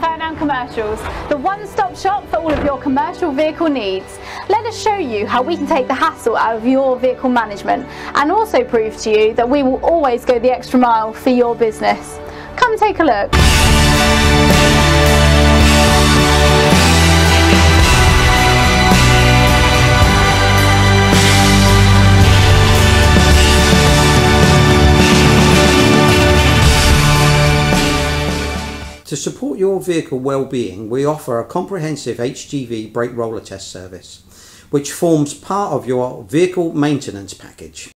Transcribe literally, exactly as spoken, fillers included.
Ferndown Commercials, the one-stop shop for all of your commercial vehicle needs. Let us show you how we can take the hassle out of your vehicle management and also prove to you that we will always go the extra mile for your business. Come take a look. To support your vehicle well-being, we offer a comprehensive H G V brake roller test service, which forms part of your vehicle maintenance package.